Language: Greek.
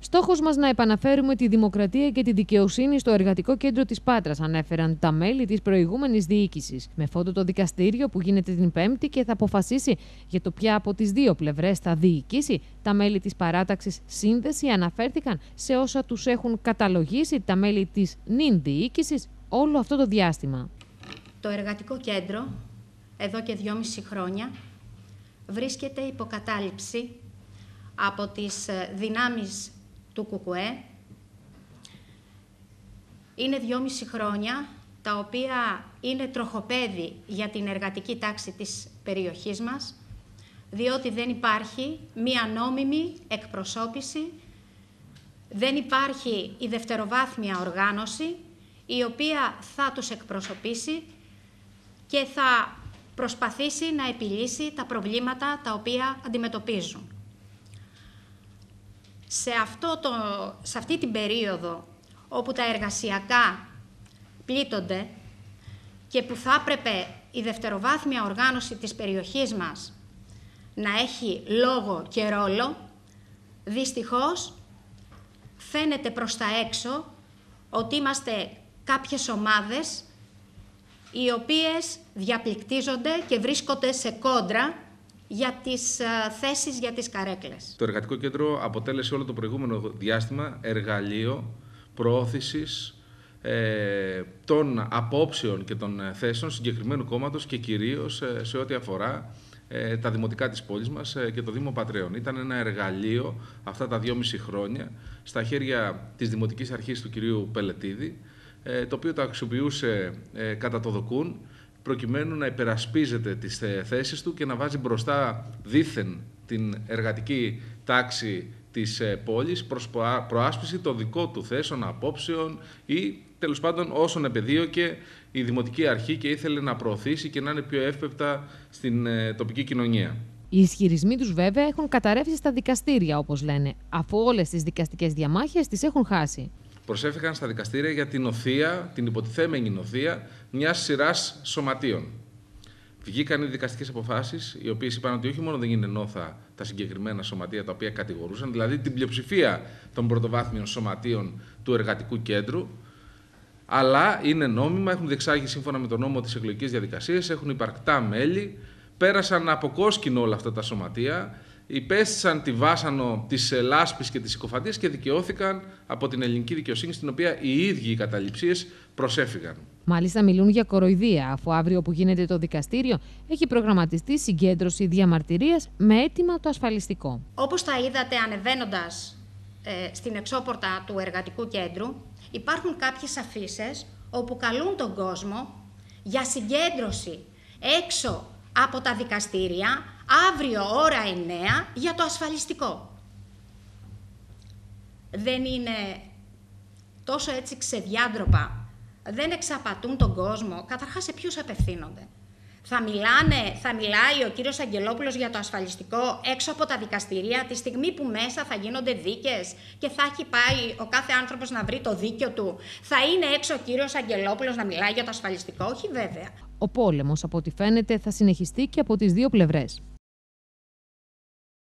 Στόχος μας να επαναφέρουμε τη δημοκρατία και τη δικαιοσύνη στο εργατικό κέντρο της Πάτρας, ανέφεραν τα μέλη της προηγούμενης διοίκησης. Με φόντο το δικαστήριο που γίνεται την Πέμπτη και θα αποφασίσει για το ποια από τις δύο πλευρές θα διοικήσει, τα μέλη της παράταξης Σύνδεση αναφέρθηκαν σε όσα τους έχουν καταλογίσει τα μέλη της νυν διοίκησης όλο αυτό το διάστημα. Το εργατικό κέντρο, εδώ και 2,5 χρόνια, βρίσκεται υποκατάληψη από τις δυνάμεις του ΚΚΕ. Είναι 2,5 χρόνια τα οποία είναι τροχοπέδι για την εργατική τάξη της περιοχής μας, διότι δεν υπάρχει μία νόμιμη εκπροσώπηση, δεν υπάρχει η δευτεροβάθμια οργάνωση η οποία θα τους εκπροσωπήσει και θα προσπαθήσει να επιλύσει τα προβλήματα τα οποία αντιμετωπίζουν. Σε αυτή την περίοδο όπου τα εργασιακά πλήττονται και που θα έπρεπε η δευτεροβάθμια οργάνωση της περιοχής μας να έχει λόγο και ρόλο, δυστυχώς φαίνεται προς τα έξω ότι είμαστε κάποιες ομάδες οι οποίες διαπληκτίζονται και βρίσκονται σε κόντρα για τις θέσεις για τις καρέκλες. Το εργατικό κέντρο αποτέλεσε όλο το προηγούμενο διάστημα εργαλείο προώθησης των απόψεων και των θέσεων συγκεκριμένου κόμματος και κυρίως σε ό,τι αφορά τα δημοτικά της πόλης μας και το Δήμο Πατρέων. Ήταν ένα εργαλείο αυτά τα 2,5 χρόνια στα χέρια της Δημοτικής Αρχής του κυρίου Πελετίδη, το οποίο το αξιοποιούσε κατά το δοκούν, προκειμένου να υπερασπίζεται τις θέσεις του και να βάζει μπροστά δήθεν την εργατική τάξη της πόλης προς προάσπιση των δικών του θέσεων, απόψεων ή τέλος πάντων όσων επεδίωκε η Δημοτική Αρχή και ήθελε να προωθήσει και να είναι πιο εύπεπτα στην τοπική κοινωνία. Οι ισχυρισμοί τους βέβαια έχουν καταρρεύσει στα δικαστήρια, όπως λένε, αφού όλες τις δικαστικές διαμάχες τις έχουν χάσει. Προσέφηκαν στα δικαστήρια για την οθεία, την υποτιθέμενη οθεία μιας σειράς σωματείων. Βγήκαν οι δικαστικές αποφάσεις, οι οποίες είπαν ότι όχι μόνο δεν είναι νόθα τα συγκεκριμένα σωματεία τα οποία κατηγορούσαν, δηλαδή την πλειοψηφία των πρωτοβάθμιων σωματείων του εργατικού κέντρου, αλλά είναι νόμιμα, έχουν διεξάγει σύμφωνα με τον νόμο τις εκλογικές διαδικασίες, έχουν υπαρκτά μέλη, πέρασαν από κόσκινο όλα αυτά τα σωματεία, υπέστησαν τη βάσανο της λάσπης και της συκοφαντίας και δικαιώθηκαν από την ελληνική δικαιοσύνη, στην οποία οι ίδιοι οι καταληψίες προσέφυγαν. Μάλιστα μιλούν για κοροϊδία, αφού αύριο που γίνεται το δικαστήριο έχει προγραμματιστεί συγκέντρωση διαμαρτυρίας με αίτημα το ασφαλιστικό. Όπως τα είδατε ανεβαίνοντας στην εξώπορτα του εργατικού κέντρου, υπάρχουν κάποιες αφίσες όπου καλούν τον κόσμο για συγκέντρωση έξω από τα δικαστήρια αύριο ώρα 9 για το ασφαλιστικό. Δεν είναι τόσο έτσι ξεδιάντροπα, δεν εξαπατούν τον κόσμο, καταρχάς σε ποιους απευθύνονται. Θα μιλάει ο κύριος Αγγελόπουλος για το ασφαλιστικό έξω από τα δικαστηρία τη στιγμή που μέσα θα γίνονται δίκες και θα έχει πάει ο κάθε άνθρωπος να βρει το δίκιο του. Θα είναι έξω ο κύριος Αγγελόπουλος να μιλάει για το ασφαλιστικό? Όχι βέβαια. Ο πόλεμος, από ό,τι φαίνεται, θα συνεχιστεί και από τις δύο πλευρές.